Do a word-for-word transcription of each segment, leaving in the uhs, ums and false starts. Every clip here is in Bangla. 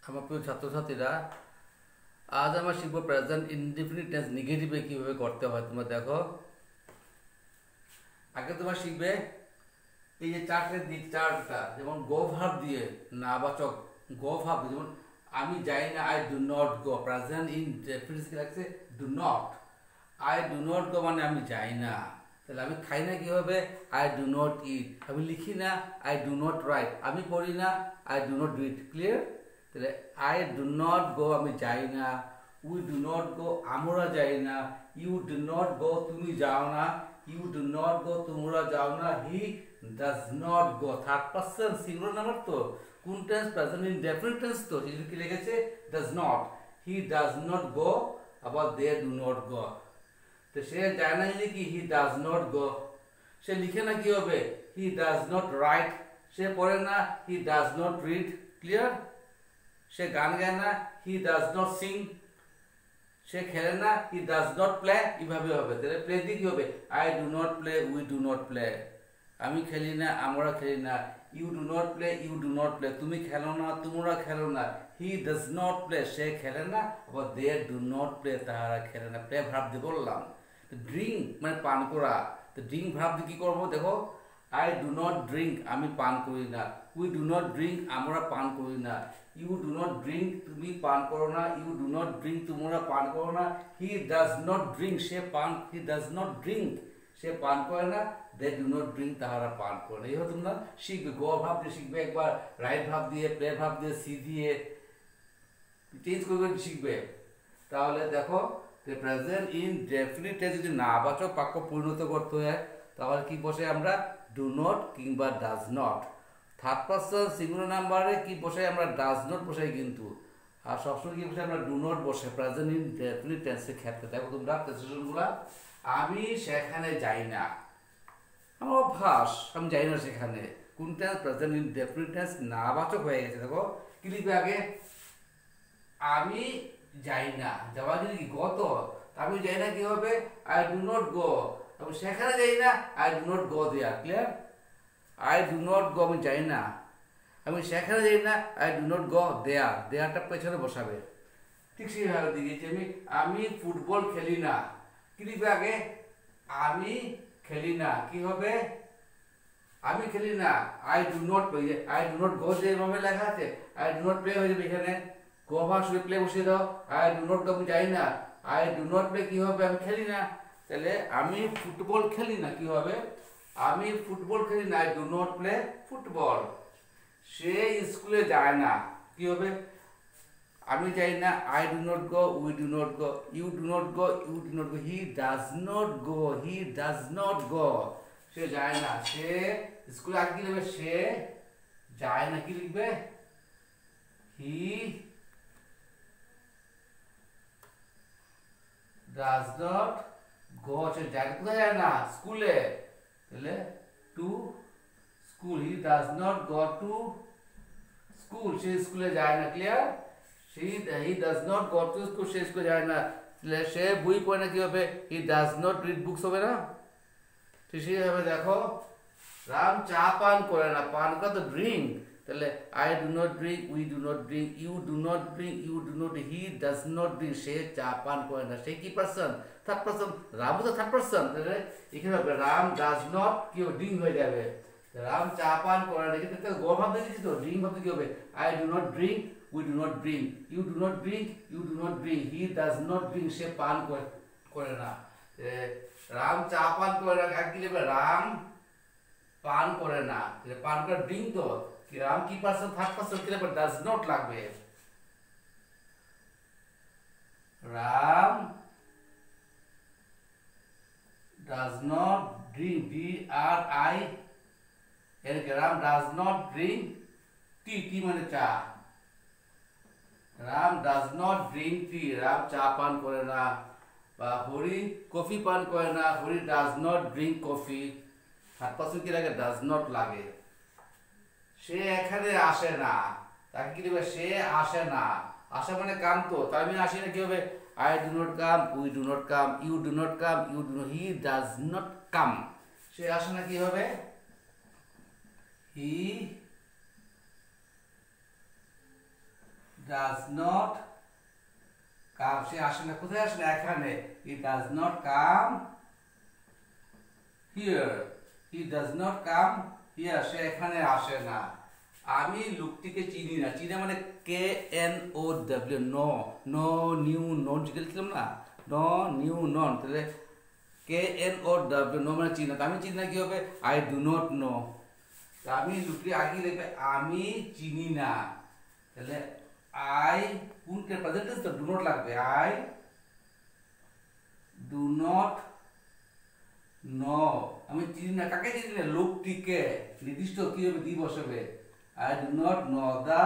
আমার প্রিয় ছাত্রছাত্রীরা, আজ আমরা শিখবো প্রেজেন্ট ইনডেফিনিট টেন্স নেগেটিভে কিভাবে করতে হয়। তোমরা দেখো, আগে তোমরা শিখবে এই যে চারটে দিক, চারটা যেমন গো ভার্ব দিয়ে নাবাচক গো ভার্ব, যেমন আমি যাই না, I do not go. Present indefinite কি লাগছে? Do not. I do not go মানে আমি যাই না। তাহলে আমি খাই না কি হবে? I do not eat. আমি লিখি না, আই ডু নট রাইট। আমি পড়ি না, I do not read. Clear? তাহলে আই ডু নট গো আমি যাই না, উই ডু নট গো আমরা যাই না, ইউ ডু নট গো তুমি যাও না, ইউ ডু নট গো তোমরা যাও না, he does not go. Third person singular number তো, কোন টেন্স? প্রেজেন্ট ইনডেফিনিট টেন্স তো, সেজন্য কি লিখেছে? Does not. He does not go, আবার দে ডু নট গো। তো সে যায় না জানি কি? হি ডাজ নট গো। সে লিখে না কি হবে? He does not write. সে পড়ে না, he does not read. Clear? সে গান গায় না, হি ডাজ নট সিং। সে খেলে না, হি ডাজ নট প্লে। এইভাবে হবে। তাহলে প্লে দিয়ে কি হবে? I do not play, we do not play. আমি খেলি না, আমরা খেলি না, you do not play, you do not play. তুমি খেলো না, তোমরা খেলো না, হি ডাজ নট প্লে। সে খেলে না, আবার দে ডু নট প্লে, তাহারা খেলে না। প্লে ভার্ব দিয়ে বললাম। ড্রিঙ্ক মানে পান করা। তো ড্রিঙ্ক ভার্ব দিয়ে কি করবো? দেখো, আই ডু নট ড্রিঙ্ক আমি পান করি না, উই ডু নট ড্রিঙ্ক আমরা পান করি না, ইউ ডু নট ড্রিঙ্ক তুমি পান করো না, ইউ ডু নট ড্রিঙ্ক তোমরা পান করো না, হি ডাজ নট ড্রিঙ্ক সে পান হি ডাজ নট ড্রিঙ্ক সে পান করে না, দে ডু নট ড্রিঙ্ক তাহারা পান করে না। এইভাবে তোমরা শিখবে। গো ভাব দিয়ে শিখবে একবার, রাইট ভাব দিয়ে, প্লে ভাব দিয়ে, সি দিয়ে চেঞ্জ করবে শিখবে। তাহলে দেখো, প্রেজেন্ট ইনডেফিনিট টেন্স যদি নাবাচক বাক্য পরিণত করতে হয় তাহলে কি বসে? আমরা ডু নট কিংবা does not. Third person singular নাম্বারে কি বসে? আমরা ডাজ নট বসাই কিন্তু, আর সবসময় কি বসে? আমরা ডু নট বসে প্রেজেন্ট ইনডেফিনিট টেন্সের ক্ষেত্রে। দেখো তোমরা প্রেসিডেন্টগুলো, আমি সেখানে যাই না, আমার অভ্যাস, আমি যাই না সেখানে। কোন টেন্স? প্রেজেন্ট ইনডেফিনিট টেন্স নাবাচক হয়ে গেছে। দেখো কি লিখবে আগে? আমি যাই না, যাওয়া যদি কি গত, আমি যাই না কি হবে? I do not go. আমি সেখানে যাই না, I do not go there. ক্লিয়ার? আই ডু নট গো আমি যাই না, আমি সেখানে যাই না, I do not go there. দেয়ারটা পেছনে বসাবে। ঠিক সেইভাবে দিয়েছি আমি, আমি ফুটবল খেলি না। কি লিখবে আগে? আমি খেলি না কি হবে? আমি খেলি না, I do not play. I do not go যেভাবে লেখা আছে, আই ডু নট প্লে হয়ে যাবে এখানে। গো ভার্ব শুধু প্লে বসিয়ে দাও। আই ডু নট গো আমি যাই না, আই ডু নট প্লে কি হবে? আমি খেলি না। তাহলে আমি ফুটবল খেলি না কি হবে? আমি ফুটবল খেলি না, I do not play football. সে স্কুলে যায় না কি হবে? আমি যাই না, I do not go, we do not go, you do not go, you do not go, he does not go, he does not go. সে যায় না, সে স্কুলে আগে কি লিখবে? সে যায় না কি লিখবে? হি ডাজ নট গো। সে যায় কোথায়? যায় না, স্কুলে। তাহলে to school, he does not go to school. সে স্কুলে যায় না। ক্লিয়ার? He does not go to school, সে স্কুলে যায় না। তাহলে সে বই পড়ে না কি হবে? He does not read books হবে না? ঠিক সেইভাবে দেখো, রাম চা পান করে না, পান করা তো ড্রিঙ্ক। তাহলে I do not drink, we do not drink, you do not drink, you do not, he does not drink সে চা পান করে না। সে কি পারসন? Third person. রাম তো থার্ড পারসন। তাহলে এখানে হবে রাম ডাজ নট কি হবে? ড্রিঙ্ক হয়ে যাবে। রাম চা পান করে না, কিন্তু গো ভাব দিয়ে দিচ্ছি তো, ড্রিঙ্ক ভাবতে কি হবে? I do not drink, we do not drink, you do not drink, you do not drink, he does not drink সে পান করে না। রাম চা পান করে না, কি লিখবে? রাম পান করে না। পান করে ড্রিঙ্ক তো, রাম কি পারসন? Third person. কি লিখবে? ডাজ নট লাগবে। Ram does not drink, D R I এর Ram does not drink tea, tea মানে চা। Ram does not drink tea, Ram চা পান করে না। বা হরি কফি পান করে না, Hari does not drink coffee. Third person কি লাগে? ডাজ নট লাগে। সে এখানে আসে না, তাকে কি লিখবে? সে আসে না। আসে মানে কাম তো, তার মানে আসে না কি হবে? I do not come, we do not come, you do not come, you do not, he does not come. সে আসে না কি হবে? হি does not come, সে আসে না, কোথায় আসে না, এখানে, he does not come here, he does not come here, সে এখানে আসে না। আমি লোকটিকে চিনি না, চিনা মানে K N O W, know, know knew known লিখলাম না, নো নিউ নন, তাহলে K N O W, know মানে চিনা, আমি চিনি না কি হবে, আই ডু নট নো, আমি লোকটি আগে লিখবে আমি চিনি না, তাহলে আই কোনটা প্রেজেন্ট টেন্স তো ডু নট লাগবে, আই ডু নট নো, আমি চিনি না, কাকে চিনি না, লোকটিকে, নির্দিষ্ট কি হবে, দি বসাবে, I do not know the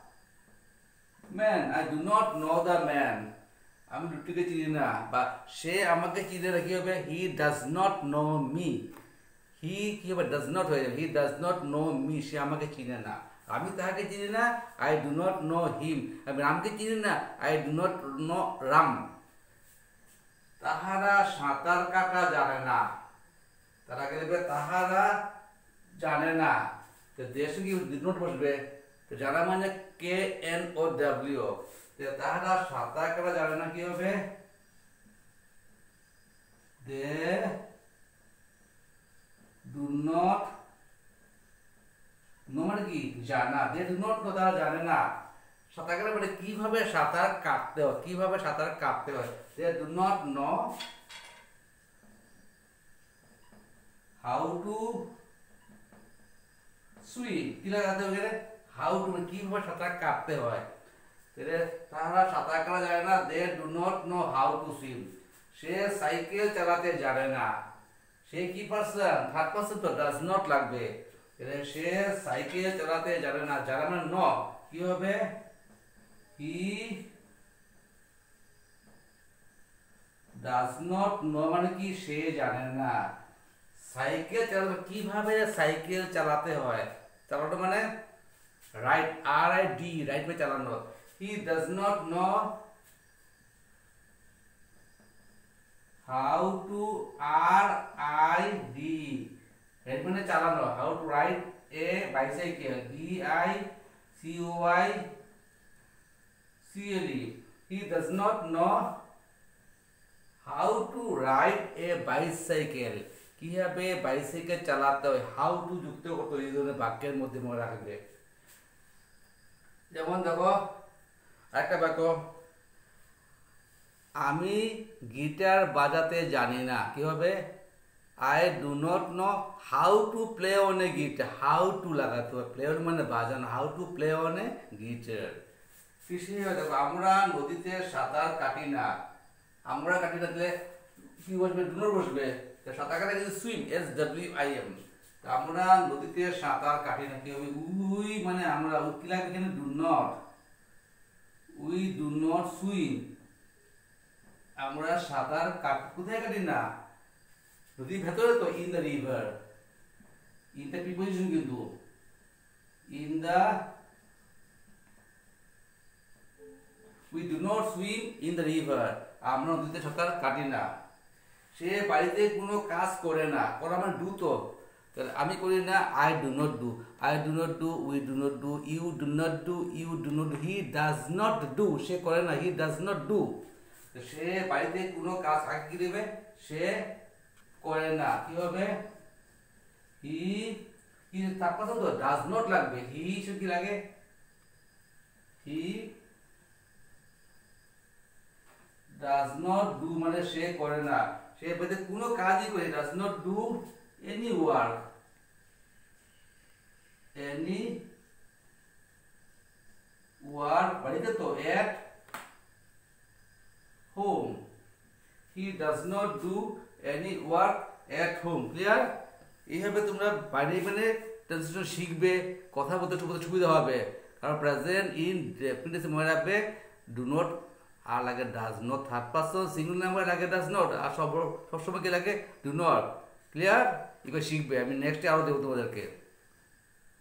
man, I do not know the man, আমি লোকটিকে চিনি না, বা সে আমাকে চিনে না, কি হবে, he does not know me, he কি হবে, does not হয়ে যাবে, he does not know me, সে আমাকে চিনে না, আমি তাহাকে চিনি না, I do not know him, আমি রামকে চিনি না, I do not know Ram, তাহারা সাঁতার কাটা জানে না, তারা গেলে তাহারা জানে না, তো দেশ কি did not বসবে, তো জানা মানে কে এন ও ডাব্লিউ, তাহারা সাঁতার কাটা জানে না, কি হবে, দে ডু নট নো মানে কি জানা, দে ডু নট নো, তারা জানে না, সাঁতার কাটা মানে কিভাবে সাঁতার কাটতে হয়, কিভাবে সাঁতার কাটতে হয়, they do not know how to swim, কি লাগাতে হবে, হাউ টু মানে কিভাবে সাঁতার কাটতে হয়, তারা সাঁতার কাটা জানে না, they do not know how to swim, সে সাইকেল চালাতে জানে না, সে কি পারসন, থার্ড পারসন তো ডাজ নট লাগবে, সে সাইকেল চালাতে জানে না, জানে মানে ন, কি হবে, হি ডাজ নট নো মানে কি সে জানে না, সাইকেল চালাতে কিভাবে সাইকেল চালাতে হয়, চালানো মানে right, R I D, right মানে চালানো, he does not know how to, R I D, right মানে চালানো, how to ride a bicycle, B I C O I C L E, he does not know how to ride a bicycle, কিভাবে বাইসাইকেল চালাতে হয়, হাউ টু যুক্ত করতে এই ধরনের বাক্যের মধ্যে মনে রাখবে, যেমন দেখো একটা বাক্য, আমি গিটার বাজাতে জানি না, কি হবে, I do not know how to play on a guitar, how to লাগাতে হবে, প্লে অন মানে বাজানো, how to play on a guitar. কৃষি দেখো, আমরা নদীতে সাঁতার কাটি না, আমরা কাটি না, তাহলে কি বসবে, ডু নট বসবে, সাঁতার কাটা কিন্তু swim, S W I M, আমরা নদীতে সাঁতার কাটি না, কি হবে, উই মানে আমরা, উই কি লাগবে এখানে, do not, we do not swim, আমরা সাঁতার কাটি, কোথায় কাটি না, নদীর ভেতরে তো, ইন দ্য রিভার, ইনটা প্রিপোজিশন কিন্তু, in the, we do not swim in the river, আমরা নদীতে সাঁতার কাটি না, সে বাড়িতে কোনো কাজ করে না, করা মানে ডু, তো তাহলে আমি করি না, I do not do, I do not do, we do not do, you do not do, you do not do, he does not do, সে করে না, হি ডাজ নট ডু, সে বাড়িতে কোনো কাজ আগে কি দেবে, সে করে না, কি হবে, হি, কি তার কথা তো ডাজ নট লাগবে, হি সে কি লাগে, হি ডাজ নট ডু মানে সে করে না, সে বাড়িতে কোনো কাজই করে, does not do any work, any work বাড়িতে তো, at home, he does not do any work at home, clear, এইভাবে তোমরা বাড়ি মানে ট্রান্সলেশন শিখবে, কথা বলতে বলতে সুবিধা হবে, কারণ প্রেজেন্ট ইন ডেফিনিট মনে রাখবে, ডু নট আর লাগে does not, third person single number লাগে ডাজ নট, আর সব সবসময় কি লাগে, ডু নট, ক্লিয়ার, এবার শিখবে, আমি নেক্সটে আরো দেবো তোমাদেরকে।